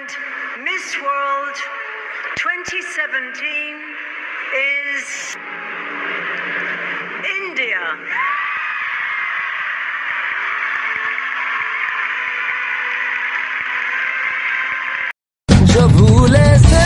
And Miss World 2017 is India. जो भूले से